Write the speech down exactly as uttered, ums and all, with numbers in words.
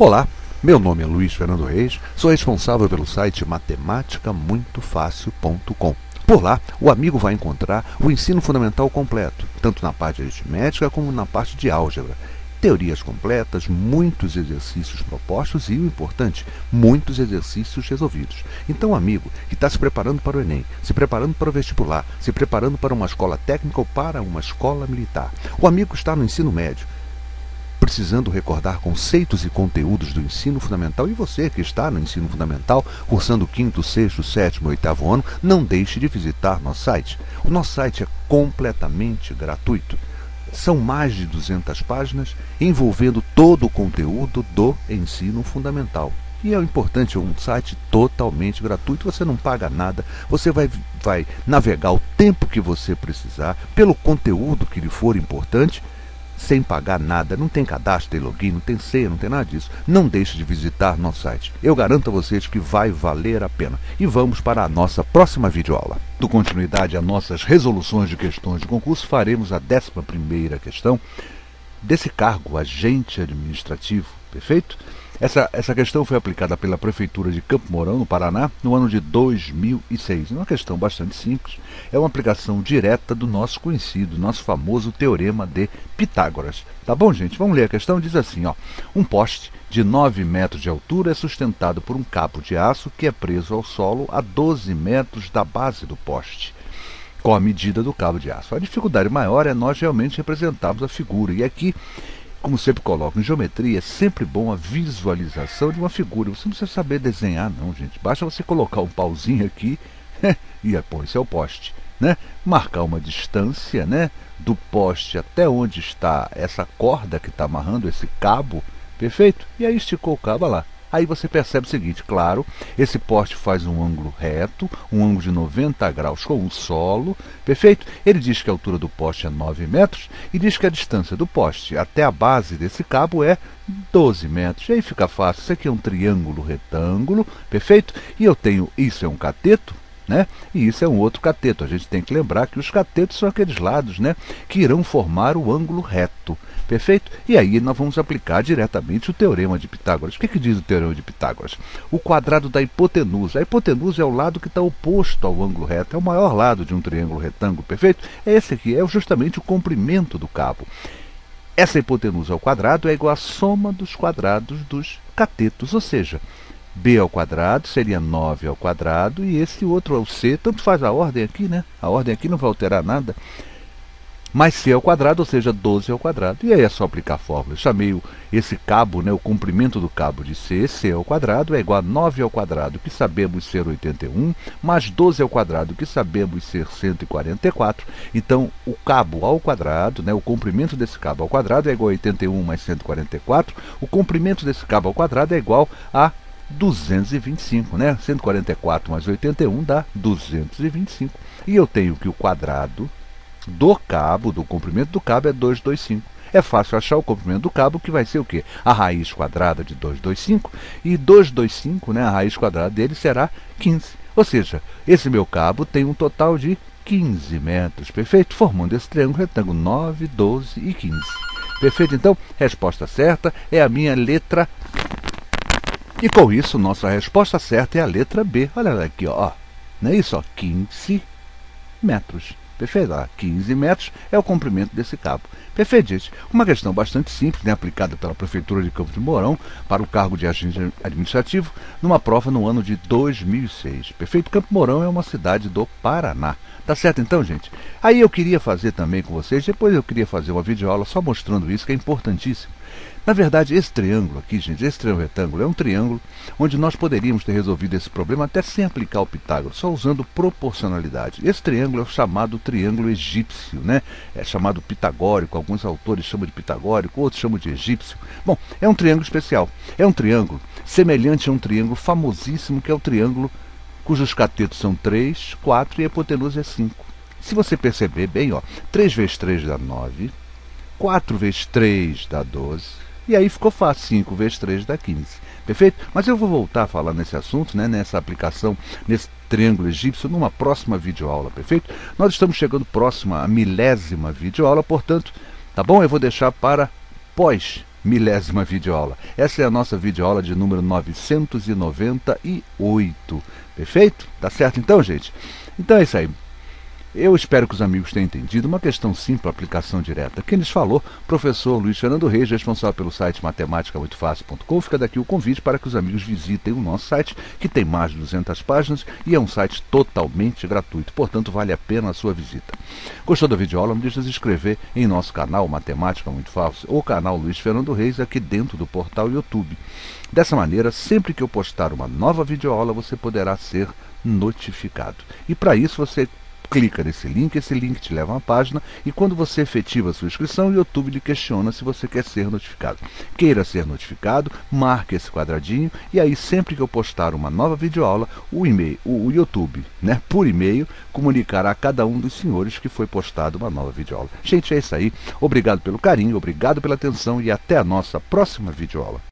Olá, meu nome é Luiz Fernando Reis, sou responsável pelo site matemática muito fácil ponto com. Por lá, o amigo vai encontrar o ensino fundamental completo, tanto na parte de aritmética como na parte de álgebra. Teorias completas, muitos exercícios propostos e, o importante, muitos exercícios resolvidos. Então, amigo que está se preparando para o Enem, se preparando para o vestibular, se preparando para uma escola técnica ou para uma escola militar, o amigo que está no ensino médio, precisando recordar conceitos e conteúdos do ensino fundamental, e você que está no ensino fundamental, cursando o quinto, sexto, sétimo e oitavo ano, não deixe de visitar nosso site. O nosso site é completamente gratuito. São mais de duzentas páginas envolvendo todo o conteúdo do ensino fundamental. E é importante, é um site totalmente gratuito, você não paga nada, você vai, vai navegar o tempo que você precisar, pelo conteúdo que lhe for importante, sem pagar nada, não tem cadastro, tem login, não tem senha, não tem nada disso. Não deixe de visitar nosso site. Eu garanto a vocês que vai valer a pena. E vamos para a nossa próxima videoaula. Dando continuidade a nossas resoluções de questões de concurso, faremos a décima primeira questão desse cargo, agente administrativo, perfeito? Essa, essa questão foi aplicada pela Prefeitura de Campo Mourão, no Paraná, no ano de dois mil e seis. É uma questão bastante simples, é uma aplicação direta do nosso conhecido, nosso famoso Teorema de Pitágoras. Tá bom, gente? Vamos ler a questão. Diz assim, ó: um poste de nove metros de altura é sustentado por um cabo de aço que é preso ao solo a doze metros da base do poste. Qual a medida do cabo de aço? A dificuldade maior é nós realmente representarmos a figura. E aqui, como sempre coloco em geometria, é sempre bom a visualização de uma figura. Você não precisa saber desenhar não, gente. Basta você colocar um pauzinho aqui e pô, esse é o poste, né? Marcar uma distância, né, do poste até onde está essa corda que está amarrando esse cabo, perfeito? E aí esticou o cabo, olha lá. Aí você percebe o seguinte, claro, esse poste faz um ângulo reto, um ângulo de noventa graus com o solo, perfeito? Ele diz que a altura do poste é nove metros e diz que a distância do poste até a base desse cabo é doze metros. E aí fica fácil, isso aqui é um triângulo retângulo, perfeito? E eu tenho, isso é um cateto, né? E isso é um outro cateto. A gente tem que lembrar que os catetos são aqueles lados, né, que irão formar o ângulo reto. Perfeito? E aí nós vamos aplicar diretamente o Teorema de Pitágoras. O que, que diz o Teorema de Pitágoras? O quadrado da hipotenusa. A hipotenusa é o lado que está oposto ao ângulo reto. É o maior lado de um triângulo retângulo. Perfeito? É esse aqui. É justamente o comprimento do cabo. Essa hipotenusa ao quadrado é igual à soma dos quadrados dos catetos. Ou seja, b ao quadrado seria nove ao quadrado e esse outro é o c. Tanto faz a ordem aqui, né? A ordem aqui não vai alterar nada. Mais c ao quadrado, ou seja, doze ao quadrado. E aí é só aplicar a fórmula. Eu chamei o, esse cabo, né, o comprimento do cabo de c, c ao quadrado, é igual a nove ao quadrado, que sabemos ser oitenta e um, mais doze ao quadrado, que sabemos ser cento e quarenta e quatro. Então, o cabo ao quadrado, né, o comprimento desse cabo ao quadrado é igual a oitenta e um mais cento e quarenta e quatro. O comprimento desse cabo ao quadrado é igual a duzentos e vinte e cinco, né? cento e quarenta e quatro mais oitenta e um dá duzentos e vinte e cinco. E eu tenho que o quadrado do cabo, do comprimento do cabo é duzentos e vinte e cinco. É fácil achar o comprimento do cabo, que vai ser o quê? A raiz quadrada de duzentos e vinte e cinco, e duzentos e vinte e cinco, né, a raiz quadrada dele será quinze. Ou seja, esse meu cabo tem um total de quinze metros, perfeito? Formando esse triângulo retângulo nove, doze e quinze. Perfeito? Então, resposta certa é a minha letra. E com isso, nossa resposta certa é a letra B. Olha aqui, ó. Não é isso? Ó, quinze metros. Perfeito? Ah, quinze metros é o comprimento desse cabo. Perfeito, gente. Uma questão bastante simples, né, aplicada pela Prefeitura de Campo de Mourão para o cargo de agente administrativo, numa prova no ano de dois mil e seis. Perfeito? Campo Mourão é uma cidade do Paraná. Tá certo então, gente? Aí eu queria fazer também com vocês, depois eu queria fazer uma videoaula só mostrando isso, que é importantíssimo. Na verdade, esse triângulo aqui, gente, esse triângulo retângulo é um triângulo onde nós poderíamos ter resolvido esse problema até sem aplicar o Pitágoras, só usando proporcionalidade. Esse triângulo é o chamado triângulo egípcio, né? É chamado pitagórico, alguns autores chamam de pitagórico, outros chamam de egípcio. Bom, é um triângulo especial. É um triângulo semelhante a um triângulo famosíssimo, que é o triângulo cujos catetos são três, quatro e a hipotenusa é cinco. Se você perceber bem, ó, três vezes três dá nove, quatro vezes três dá doze, e aí ficou fácil, cinco vezes três dá quinze. Perfeito? Mas eu vou voltar a falar nesse assunto, né, nessa aplicação, nesse triângulo egípcio, numa próxima videoaula, perfeito? Nós estamos chegando próximo à milésima videoaula, portanto, tá bom? Eu vou deixar para pós milésima videoaula. Essa é a nossa videoaula de número novecentos e noventa e oito. Perfeito? Tá certo então, gente? Então é isso aí. Eu espero que os amigos tenham entendido. Uma questão simples, aplicação direta. Quem lhes falou, professor Luiz Fernando Reis, responsável pelo site matemática muito fácil ponto com. Fica daqui o convite para que os amigos visitem o nosso site, que tem mais de duzentas páginas e é um site totalmente gratuito. Portanto, vale a pena a sua visita. Gostou da videoaula? Não deixe de se inscrever em nosso canal Matemática Muito Fácil ou canal Luiz Fernando Reis aqui dentro do portal YouTube. Dessa maneira, sempre que eu postar uma nova videoaula, você poderá ser notificado. E para isso você clica nesse link, esse link te leva a uma página e quando você efetiva a sua inscrição, o YouTube lhe questiona se você quer ser notificado. Queira ser notificado, marque esse quadradinho e aí sempre que eu postar uma nova videoaula, o e-mail, o YouTube, né, por e-mail, comunicará a cada um dos senhores que foi postada uma nova videoaula. Gente, é isso aí. Obrigado pelo carinho, obrigado pela atenção e até a nossa próxima videoaula.